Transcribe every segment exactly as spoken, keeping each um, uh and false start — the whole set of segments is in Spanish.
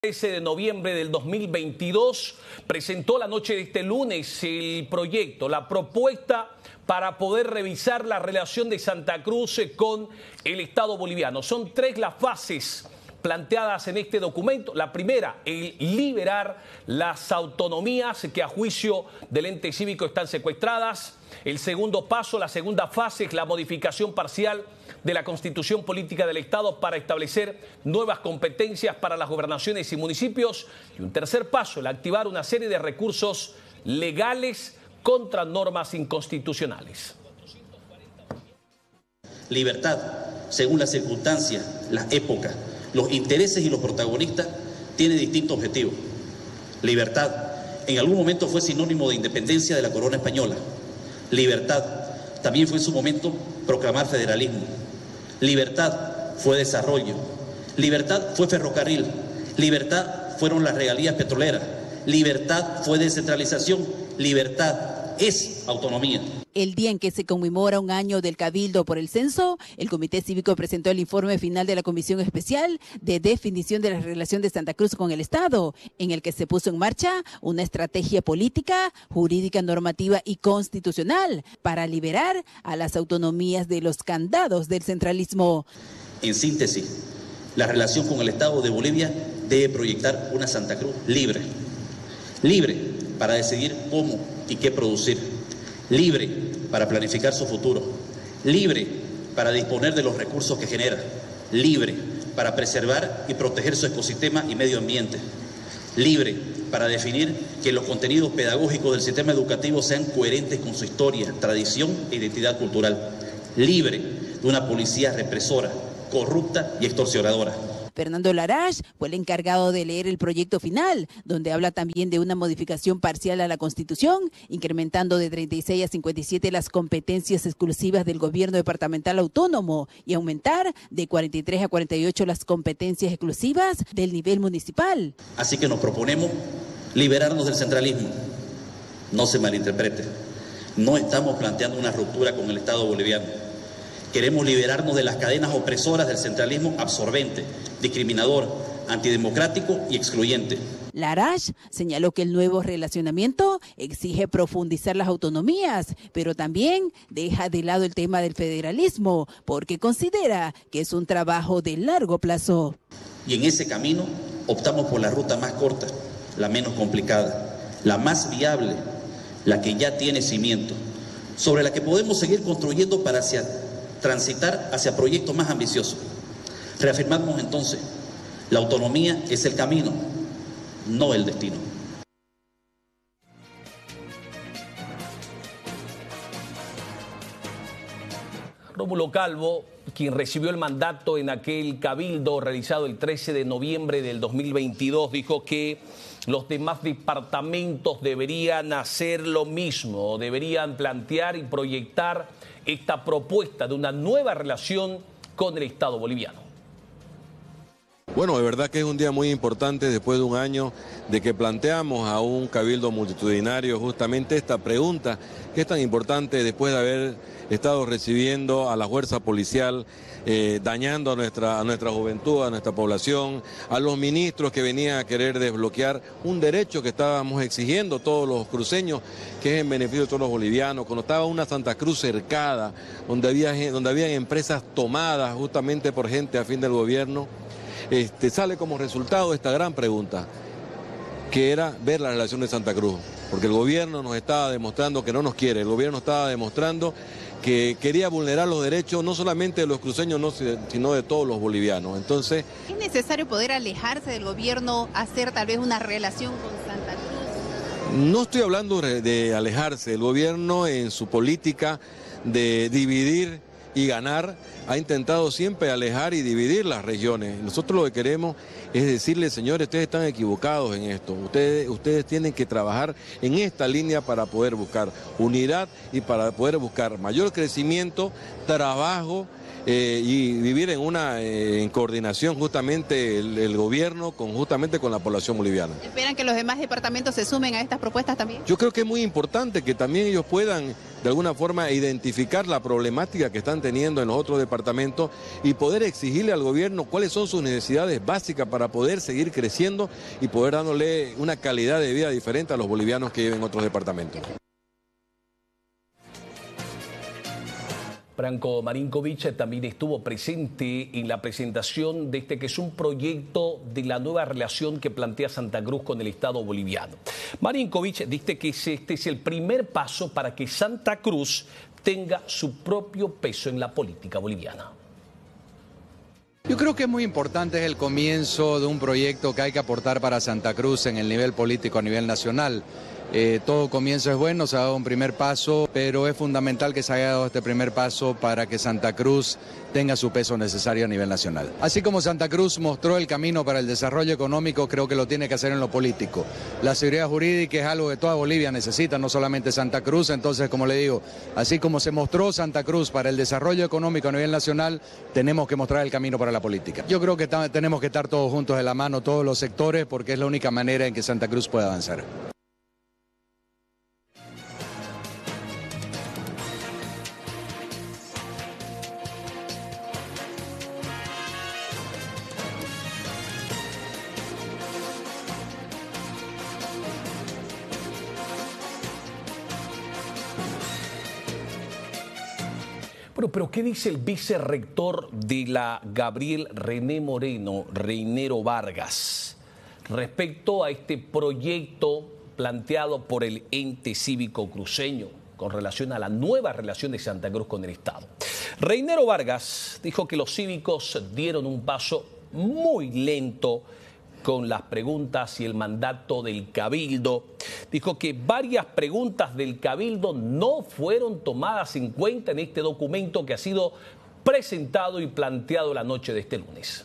trece de noviembre del dos mil veintidós presentó la noche de este lunes el proyecto, la propuesta para poder revisar la relación de Santa Cruz con el Estado boliviano. Son tres las fases planteadas en este documento. La primera, el liberar las autonomías que a juicio del ente cívico están secuestradas. El segundo paso, la segunda fase, es la modificación parcial de la Constitución Política del Estado para establecer nuevas competencias para las gobernaciones y municipios. Y un tercer paso, el activar una serie de recursos legales contra normas inconstitucionales. Libertad, según las circunstancias, las épocas, los intereses y los protagonistas, tiene distintos objetivos. Libertad, en algún momento fue sinónimo de independencia de la corona española. Libertad, también fue en su momento proclamar federalismo. Libertad fue desarrollo. Libertad fue ferrocarril. Libertad fueron las regalías petroleras. Libertad fue descentralización. Libertad es autonomía. El día en que se conmemora un año del Cabildo por el Censo, el Comité Cívico presentó el informe final de la Comisión Especial de Definición de la Relación de Santa Cruz con el Estado, en el que se puso en marcha una estrategia política, jurídica, normativa y constitucional para liberar a las autonomías de los candados del centralismo. En síntesis, la relación con el Estado de Bolivia debe proyectar una Santa Cruz libre, libre para decidir cómo y qué producir, libre para planificar su futuro, libre para disponer de los recursos que genera, libre para preservar y proteger su ecosistema y medio ambiente, libre para definir que los contenidos pedagógicos del sistema educativo sean coherentes con su historia, tradición e identidad cultural, libre de una policía represora, corrupta y extorsionadora. Fernando Larach fue el encargado de leer el proyecto final, donde habla también de una modificación parcial a la Constitución, incrementando de treinta y seis a cincuenta y siete las competencias exclusivas del gobierno departamental autónomo y aumentar de cuarenta y tres a cuarenta y ocho las competencias exclusivas del nivel municipal. Así que nos proponemos liberarnos del centralismo. No se malinterprete. No estamos planteando una ruptura con el Estado boliviano. Queremos liberarnos de las cadenas opresoras del centralismo absorbente, discriminador, antidemocrático y excluyente. Larach señaló que el nuevo relacionamiento exige profundizar las autonomías, pero también deja de lado el tema del federalismo, porque considera que es un trabajo de largo plazo. Y en ese camino optamos por la ruta más corta, la menos complicada, la más viable, la que ya tiene cimiento, sobre la que podemos seguir construyendo para hacia transitar hacia proyectos más ambiciosos. Reafirmamos entonces, la autonomía es el camino, no el destino. Rómulo Calvo, quien recibió el mandato en aquel cabildo realizado el trece de noviembre del dos mil veintidós, dijo que los demás departamentos deberían hacer lo mismo, deberían plantear y proyectar esta propuesta de una nueva relación con el Estado boliviano. Bueno, de verdad que es un día muy importante después de un año de que planteamos a un cabildo multitudinario justamente esta pregunta que es tan importante después de haber estado recibiendo a la fuerza policial, eh, dañando a nuestra, a nuestra juventud, a nuestra población, a los ministros que venían a querer desbloquear un derecho que estábamos exigiendo todos los cruceños, que es en beneficio de todos los bolivianos, cuando estaba una Santa Cruz cercada, donde había, donde había empresas tomadas justamente por gente afín del gobierno. Este, sale como resultado esta gran pregunta, que era ver la relación de Santa Cruz, porque el gobierno nos estaba demostrando que no nos quiere, el gobierno estaba demostrando que quería vulnerar los derechos no solamente de los cruceños, no, sino de todos los bolivianos. Entonces, ¿es necesario poder alejarse del gobierno, hacer tal vez una relación con Santa Cruz? No estoy hablando de alejarse, el gobierno en su política de dividir y ganar ha intentado siempre alejar y dividir las regiones. Nosotros lo que queremos es decirles, señores, ustedes están equivocados en esto, ustedes, ustedes tienen que trabajar en esta línea para poder buscar unidad y para poder buscar mayor crecimiento, trabajo, Eh, y vivir en una eh, en coordinación justamente el, el gobierno con justamente con la población boliviana. ¿Esperan que los demás departamentos se sumen a estas propuestas también? Yo creo que es muy importante que también ellos puedan de alguna forma identificar la problemática que están teniendo en los otros departamentos y poder exigirle al gobierno cuáles son sus necesidades básicas para para poder seguir creciendo y poder dándole una calidad de vida diferente a los bolivianos que viven en otros departamentos. Branko Marinkovic también estuvo presente en la presentación de este que es un proyecto de la nueva relación que plantea Santa Cruz con el Estado boliviano. Marinkovic dice que este es el primer paso para que Santa Cruz tenga su propio peso en la política boliviana. Yo creo que es muy importante, es el comienzo de un proyecto que hay que aportar para Santa Cruz en el nivel político a nivel nacional. Eh, todo comienzo es bueno, se ha dado un primer paso, pero es fundamental que se haya dado este primer paso para que Santa Cruz tenga su peso necesario a nivel nacional. Así como Santa Cruz mostró el camino para el desarrollo económico, creo que lo tiene que hacer en lo político. La seguridad jurídica es algo que toda Bolivia necesita, no solamente Santa Cruz, entonces, como le digo, así como se mostró Santa Cruz para el desarrollo económico a nivel nacional, tenemos que mostrar el camino para la política. Yo creo que tenemos que estar todos juntos de la mano, todos los sectores, porque es la única manera en que Santa Cruz pueda avanzar. Bueno, pero ¿qué dice el vicerrector de la Gabriel René Moreno, Reinero Vargas, respecto a este proyecto planteado por el ente cívico cruceño con relación a la nueva relación de Santa Cruz con el Estado? Reinero Vargas dijo que los cívicos dieron un paso muy lento con las preguntas y el mandato del Cabildo. Dijo que varias preguntas del Cabildo no fueron tomadas en cuenta en este documento que ha sido presentado y planteado la noche de este lunes.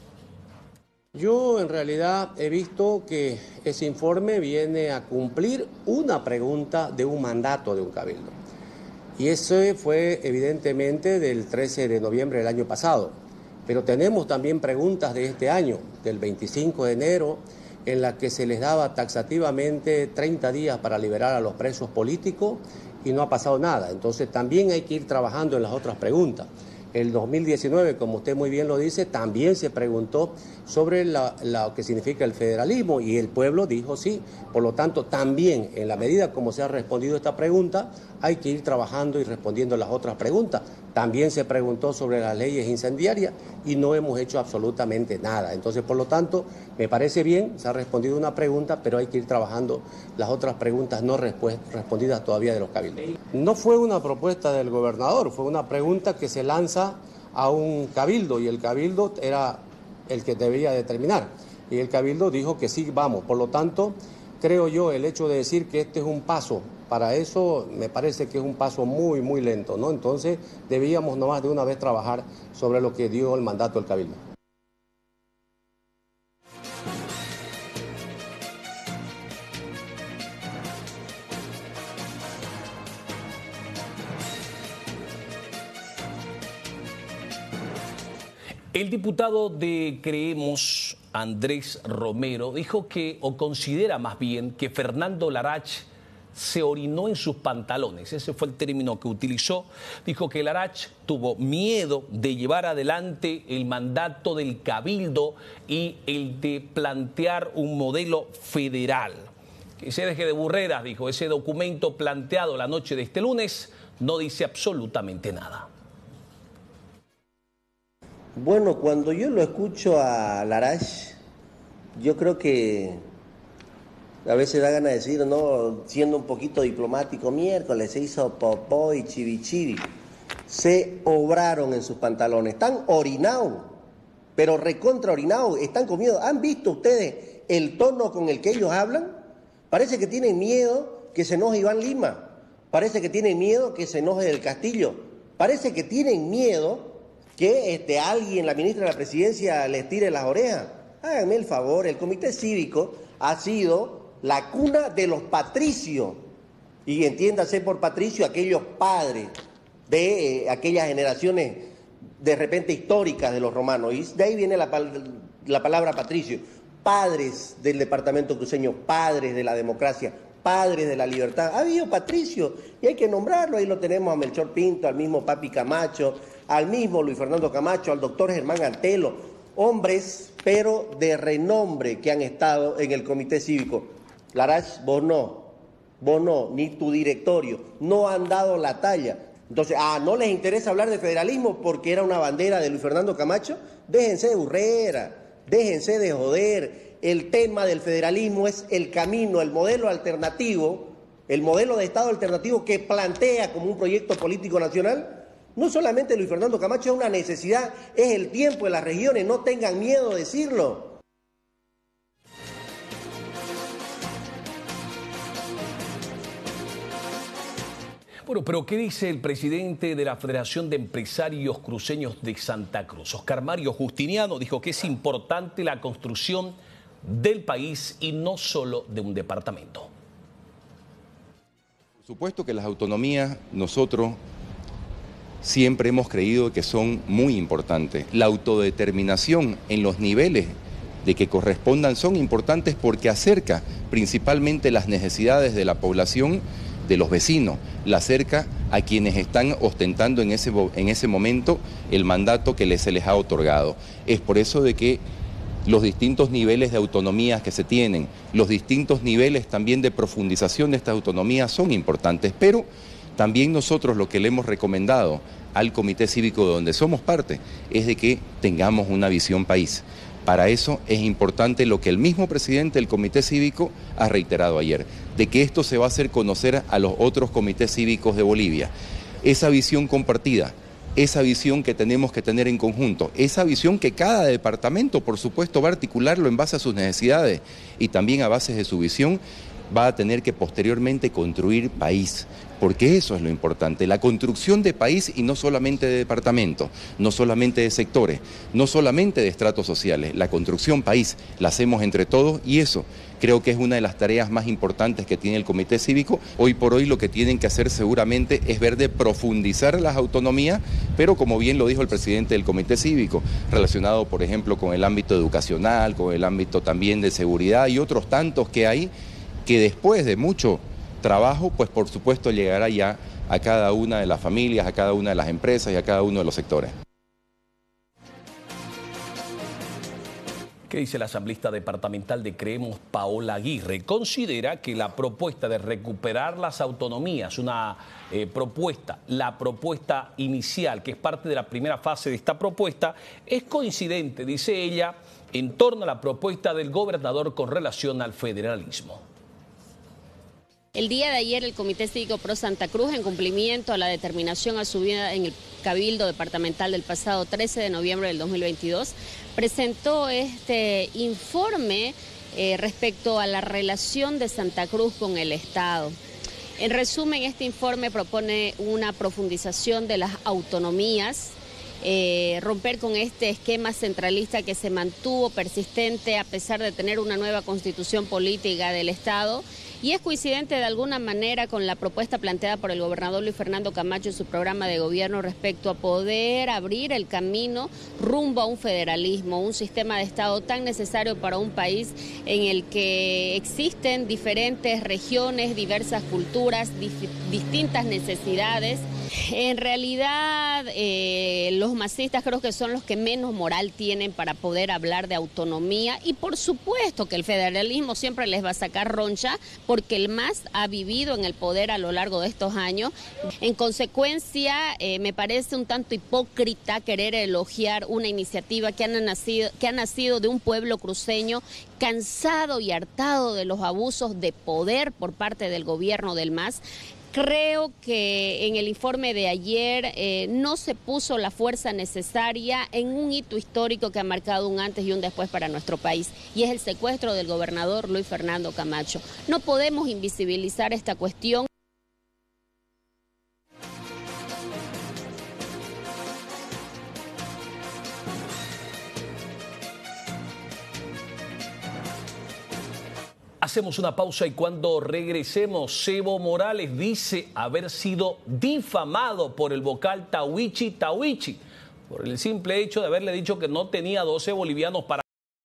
Yo en realidad he visto que ese informe viene a cumplir una pregunta de un mandato de un Cabildo. Y ese fue evidentemente del trece de noviembre del año pasado. Pero tenemos también preguntas de este año, del veinticinco de enero, en la que se les daba taxativamente treinta días para liberar a los presos políticos y no ha pasado nada. Entonces también hay que ir trabajando en las otras preguntas. El dos mil diecinueve, como usted muy bien lo dice, también se preguntó sobre la, lo que significa el federalismo y el pueblo dijo sí. Por lo tanto, también en la medida como se ha respondido esta pregunta, hay que ir trabajando y respondiendo las otras preguntas. También se preguntó sobre las leyes incendiarias y no hemos hecho absolutamente nada. Entonces, por lo tanto, me parece bien, se ha respondido una pregunta, pero hay que ir trabajando las otras preguntas no respondidas todavía de los cabildos. No fue una propuesta del gobernador, fue una pregunta que se lanza a un cabildo y el cabildo era el que debía determinar. Y el cabildo dijo que sí, vamos. Por lo tanto, creo yo, el hecho de decir que este es un paso, para eso me parece que es un paso muy, muy lento, ¿no? Entonces, debíamos nomás de una vez trabajar sobre lo que dio el mandato del Cabildo. El diputado de Creemos, Andrés Romero, dijo que, o considera más bien, que Fernando Larach se orinó en sus pantalones. Ese fue el término que utilizó. Dijo que Larach tuvo miedo de llevar adelante el mandato del Cabildo y el de plantear un modelo federal. Que se deje de burreras, dijo. Ese documento planteado la noche de este lunes no dice absolutamente nada. Bueno, cuando yo lo escucho a Larach, yo creo que a veces da ganas de decir, no, siendo un poquito diplomático, miércoles se hizo popó y chivichivi. Se obraron en sus pantalones, están orinados, pero recontra orinados, están comidos. ¿Han visto ustedes el tono con el que ellos hablan? Parece que tienen miedo que se enoje Iván Lima, parece que tienen miedo que se enoje del Castillo, parece que tienen miedo que este, alguien, la ministra de la Presidencia, les tire las orejas. Háganme el favor, el Comité Cívico ha sido la cuna de los patricios, y entiéndase por patricio aquellos padres de eh, aquellas generaciones de repente históricas de los romanos, y de ahí viene la, la palabra patricio, padres del departamento cruceño, padres de la democracia, padres de la libertad. Ha habido patricios y hay que nombrarlo, ahí lo tenemos a Melchor Pinto, al mismo Papi Camacho, al mismo Luis Fernando Camacho, al doctor Germán Antelo, hombres, pero de renombre, que han estado en el comité cívico. Larash, vos no, vos no, ni tu directorio, no han dado la talla. Entonces, ah, ¿no les interesa hablar de federalismo porque era una bandera de Luis Fernando Camacho? Déjense de burrera, déjense de joder. El tema del federalismo es el camino, el modelo alternativo, el modelo de Estado alternativo que plantea como un proyecto político nacional. No solamente Luis Fernando Camacho, es una necesidad, es el tiempo de las regiones, no tengan miedo de decirlo. Bueno, pero ¿qué dice el presidente de la Federación de Empresarios Cruceños de Santa Cruz? Oscar Mario Justiniano dijo que es importante la construcción del país y no solo de un departamento. Por supuesto que las autonomías nosotros siempre hemos creído que son muy importantes. La autodeterminación en los niveles de que correspondan son importantes porque acerca principalmente las necesidades de la población, de los vecinos, la acerca a quienes están ostentando en ese, en ese momento el mandato que les, se les ha otorgado. Es por eso de que los distintos niveles de autonomías que se tienen, los distintos niveles también de profundización de estas autonomías son importantes, pero también nosotros lo que le hemos recomendado al Comité Cívico de donde somos parte es de que tengamos una visión país. Para eso es importante lo que el mismo presidente del Comité Cívico ha reiterado ayer, de que esto se va a hacer conocer a los otros comités cívicos de Bolivia. Esa visión compartida, esa visión que tenemos que tener en conjunto, esa visión que cada departamento, por supuesto, va a articularlo en base a sus necesidades y también a base de su visión, va a tener que posteriormente construir país, porque eso es lo importante, la construcción de país y no solamente de departamentos, no solamente de sectores, no solamente de estratos sociales, la construcción país la hacemos entre todos y eso creo que es una de las tareas más importantes que tiene el Comité Cívico. Hoy por hoy lo que tienen que hacer seguramente es ver de profundizar las autonomías, pero como bien lo dijo el presidente del Comité Cívico, relacionado por ejemplo con el ámbito educacional, con el ámbito también de seguridad y otros tantos que hay, que después de mucho trabajo, pues por supuesto llegará ya a cada una de las familias, a cada una de las empresas y a cada uno de los sectores. ¿Qué dice la asambleísta departamental de Creemos, Paola Aguirre? Considera que la propuesta de recuperar las autonomías, una eh, propuesta, la propuesta inicial, que es parte de la primera fase de esta propuesta, es coincidente, dice ella, en torno a la propuesta del gobernador con relación al federalismo. El día de ayer el Comité Cívico Pro Santa Cruz, en cumplimiento a la determinación asumida en el Cabildo Departamental del pasado trece de noviembre del dos mil veintidós, presentó este informe eh, respecto a la relación de Santa Cruz con el Estado. En resumen, este informe propone una profundización de las autonomías, Eh, romper con este esquema centralista que se mantuvo persistente a pesar de tener una nueva constitución política del Estado, y es coincidente de alguna manera con la propuesta planteada por el gobernador Luis Fernando Camacho en su programa de gobierno respecto a poder abrir el camino rumbo a un federalismo, un sistema de Estado tan necesario para un país en el que existen diferentes regiones, diversas culturas, dif- distintas necesidades. En realidad, eh, los masistas creo que son los que menos moral tienen para poder hablar de autonomía, y por supuesto que el federalismo siempre les va a sacar roncha porque el M A S ha vivido en el poder a lo largo de estos años. En consecuencia, eh, me parece un tanto hipócrita querer elogiar una iniciativa que ha nacido, que ha nacido de un pueblo cruceño cansado y hartado de los abusos de poder por parte del gobierno del M A S. Creo que en el informe de ayer eh, no se puso la fuerza necesaria en un hito histórico que ha marcado un antes y un después para nuestro país, y es el secuestro del gobernador Luis Fernando Camacho. No podemos invisibilizar esta cuestión. Hacemos una pausa y cuando regresemos, Evo Morales dice haber sido difamado por el vocal Tawichi Tawichi por el simple hecho de haberle dicho que no tenía doce bolivianos para